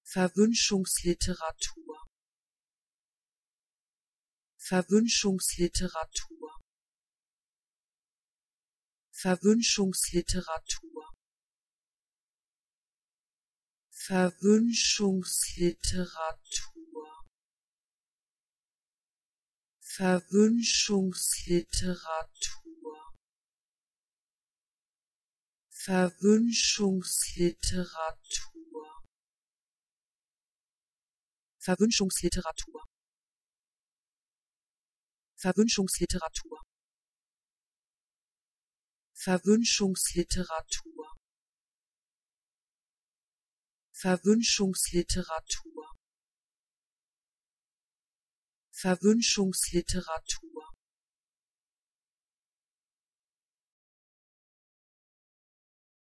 Verwünschungsliteratur, Verwünschungsliteratur, Verwünschungsliteratur, Verwünschungsliteratur, Verwünschungsliteratur, Verwünschungsliteratur, Verwünschungsliteratur, Verwünschungsliteratur, Verwünschungsliteratur, Verwünschungsliteratur, Verwünschungsliteratur,